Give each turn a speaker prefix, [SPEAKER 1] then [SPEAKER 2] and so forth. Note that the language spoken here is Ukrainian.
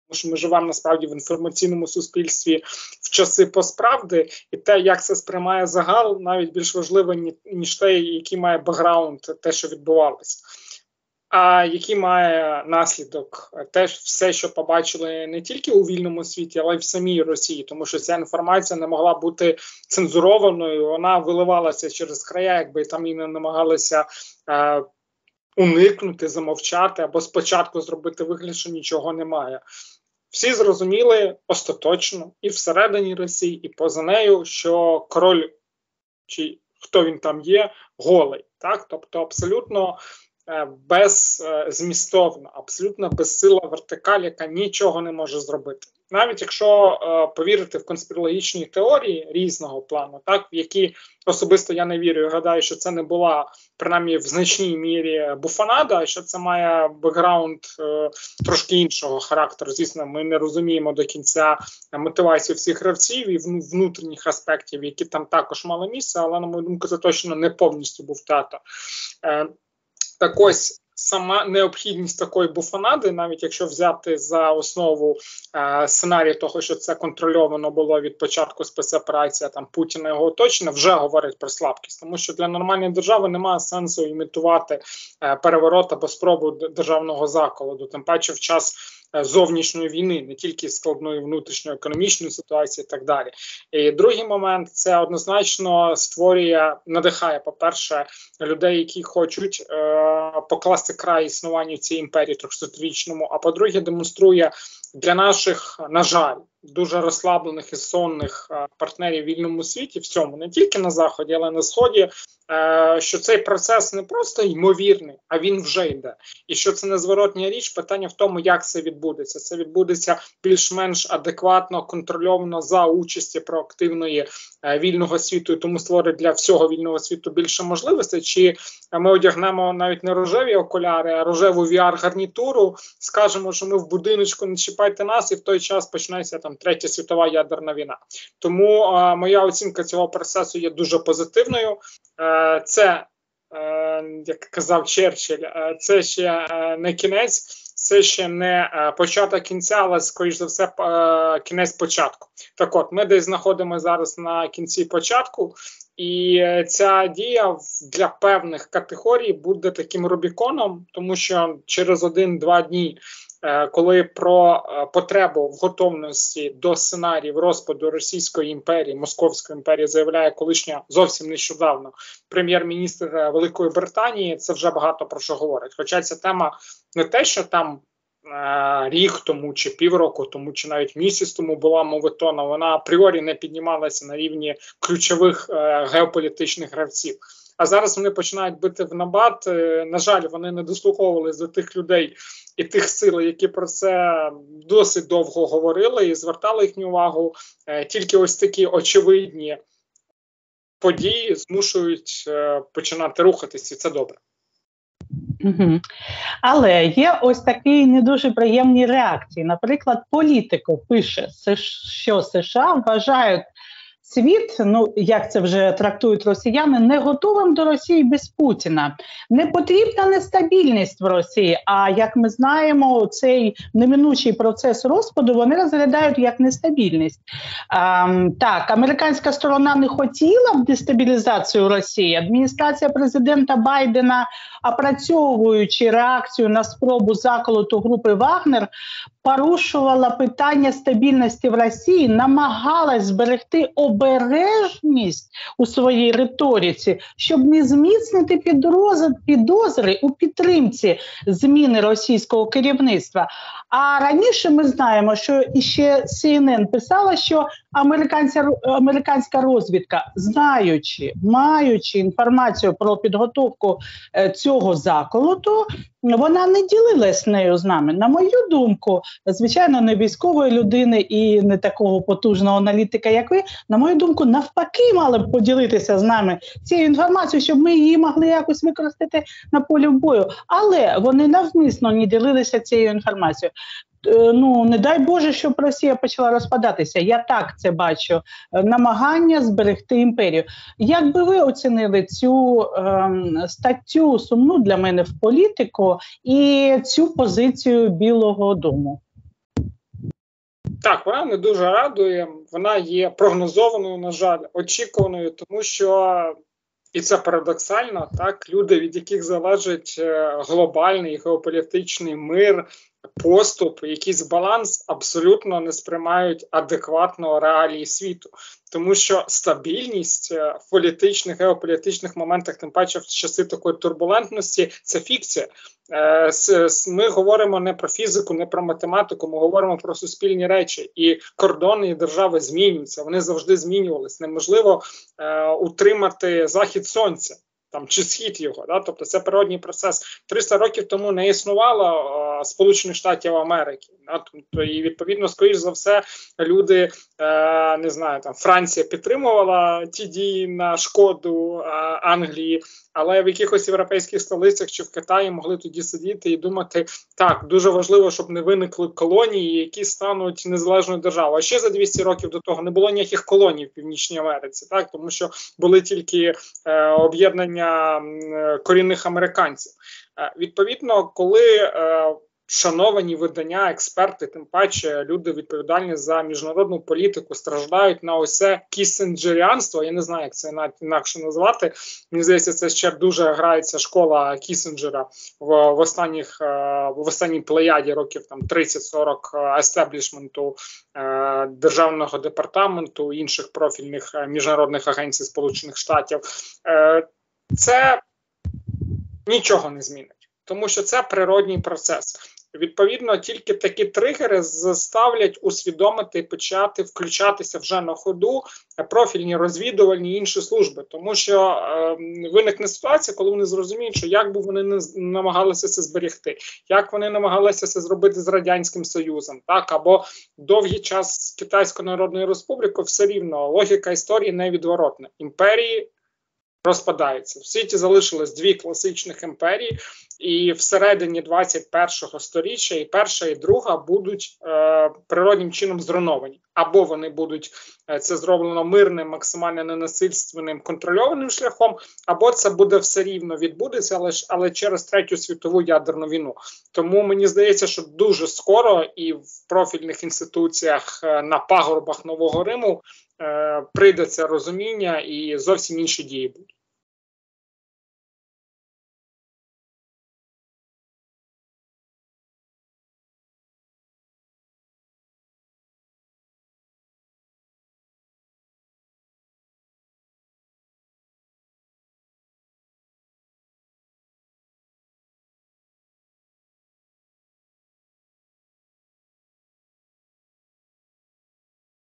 [SPEAKER 1] що ми живемо насправді в інформаційному суспільстві в часи постправди, і те, як це сприймає загал, навіть більш важливо, ніж те, який має бекграунд, те, що відбувалося. А який має наслідок теж все, що побачили не тільки у вільному світі, але й в самій Росії, тому що ця інформація не могла бути цензурованою, вона виливалася через края, якби там і не намагалися уникнути, замовчати або спочатку зробити вигляд, що нічого немає. Всі зрозуміли остаточно і всередині Росії, і поза нею, що король, чи хто він там є, голий. Так? Тобто абсолютно беззмістовна, абсолютно безсила вертикаль, яка нічого не може зробити. Навіть якщо повірити в конспірологічні теорії різного плану, так, в які особисто я не вірю, я гадаю, що це не була, принаймні в значній мірі, буфонада, що це має бекграунд трошки іншого характеру. Звісно, ми не розуміємо до кінця мотивацію всіх гравців і внутрішніх аспектів, які там також мали місце, але, на мою думку, це точно не повністю був театр. Так ось, сама необхідність такої буфонади, навіть якщо взяти за основу сценарій того, що це контрольовано було від початку спецоперації там Путіна і його оточення, вже говорить про слабкість. Тому що для нормальної держави немає сенсу імітувати переворот або спробу державного заколоту, тим паче в час зовнішньої війни, не тільки складної внутрішньоекономічної ситуації і так далі. І другий момент, це однозначно створює, надихає, по-перше, людей, які хочуть покласти край існуванню цієї імперії 300-річному, а по-друге, демонструє для наших, на жаль, дуже розслаблених і сонних партнерів в вільному світі, всьому, не тільки на Заході, але й на Сході, що цей процес не просто ймовірний, а він вже йде. І що це незворотня річ, питання в тому, як це відбудеться. Це відбудеться більш-менш адекватно, контрольовано за участі проактивної вільного світу, і тому створить для всього вільного світу більше можливостей, чи ми одягнемо навіть не рожеві окуляри, а рожеву VR-гарнітуру, скажемо, що ми в будиночку, не чіпайте нас, і в той час почнеться там Третя світова ядерна війна. Тому моя оцінка цього процесу є дуже позитивною. Це, як казав Черчилль, це ще не кінець, це ще не початок кінця, але, скоріш за все, кінець початку. Так от, ми десь знаходимося зараз на кінці початку, і ця дія для певних категорій буде таким Рубіконом, тому що через 1-2 дні, коли про потребу в готовності до сценаріїв розпаду Російської імперії, Московської імперії заявляє колишня зовсім нещодавно прем'єр-міністр Великої Британії, це вже багато про що говорить. Хоча ця тема не те, що там рік тому, чи півроку тому, чи навіть місяць тому була мовитона, вона апріорі не піднімалася на рівні ключових геополітичних гравців. А зараз вони починають бити в набат. На жаль, вони не дослуховувались до тих людей і тих сил, які про це досить довго говорили і звертали їхню увагу. Тільки ось такі очевидні події змушують починати рухатись, і це добре.
[SPEAKER 2] Угу. Але є ось такі не дуже приємні реакції. Наприклад, Політико пише, що США вважають світ, ну, як це вже трактують росіяни, не готовим до Росії без Путіна. Не потрібна нестабільність в Росії, а, як ми знаємо, цей неминучий процес розпаду вони розглядають як нестабільність. Так, американська сторона не хотіла б дестабілізацію Росії. Адміністрація президента Байдена, опрацьовуючи реакцію на спробу заколоту групи «Вагнер», порушувала питання стабільності в Росії, намагалась зберегти обережність у своїй риториці, щоб не зміцнити підозри у підтримці зміни російського керівництва. А раніше ми знаємо, що іще CNN писала, що американська розвідка, маючи інформацію про підготовку цього заколоту, вона не ділилась нею з нами. На мою думку, звичайно, не військової людини і не такого потужного аналітика, як ви, на мою думку, навпаки мали б поділитися з нами цією інформацією, щоб ми її могли якось використати на полі бою. Але вони навмисно не ділилися цією інформацією. Ну, не дай Боже, щоб Росія почала розпадатися. Я так це бачу. Намагання зберегти імперію. Як би ви оцінили цю статтю сумну для мене в Політико і цю позицію Білого дому?
[SPEAKER 1] Так, вона не дуже радує, вона є прогнозованою, на жаль, очікуваною, тому що, і це парадоксально, так, люди, від яких залежить глобальний геополітичний мир, поступ, якийсь баланс, абсолютно не сприймають адекватно реалії світу. Тому що стабільність в політичних, геополітичних моментах, тим паче в часи такої турбулентності, це фікція. Ми говоримо не про фізику, не про математику, ми говоримо про суспільні речі. І кордони і держави змінюються, вони завжди змінювалися. Неможливо утримати захід сонця. Там, чи схід його, да? Тобто це природній процес. 300 років тому не існувало Сполучених Штатів Америки. Да? Тобто, і відповідно, скоріш за все, люди, не знаю, там Франція підтримувала ті дії на шкоду Англії, але в якихось європейських столицях чи в Китаї могли тоді сидіти і думати, так, дуже важливо, щоб не виникли колонії, які стануть незалежною державою. А ще за 200 років до того не було ніяких колоній в Північній Америці, так, тому що були тільки об'єднання корінних американців. Відповідно, коли шановані видання, експерти, тим паче люди відповідальні за міжнародну політику, страждають на ось це кісінджеріанство, я не знаю, як це інакше назвати. Мені здається, це ще дуже грається школа Кісінджера в останній плеяді років 30-40 естеблішменту Державного департаменту, інших профільних міжнародних агенцій Сполучених Штатів. Це нічого не змінить, тому що це природній процес. Відповідно, тільки такі тригери заставлять усвідомити і почати включатися вже на ходу профільні розвідувальні і інші служби. Тому що виникне ситуація, коли вони зрозуміють, що як би вони не намагалися це зберегти, як вони намагалися це зробити з Радянським Союзом, так, або довгий час з Китайською Народною Республікою, все рівно логіка історії невідворотна. Імперії розпадаються. В світі залишилось дві класичних імперії, і всередині 21-го сторіччя і перша, і друга будуть природнім чином зруйновані. Або вони будуть це зроблено мирним, максимально ненасильственним, контрольованим шляхом, або це буде все рівно відбудеться, але через Третю світову ядерну війну. Тому мені здається, що дуже скоро і в профільних інституціях на пагорбах Нового Риму прийде це розуміння і зовсім інші дії будуть.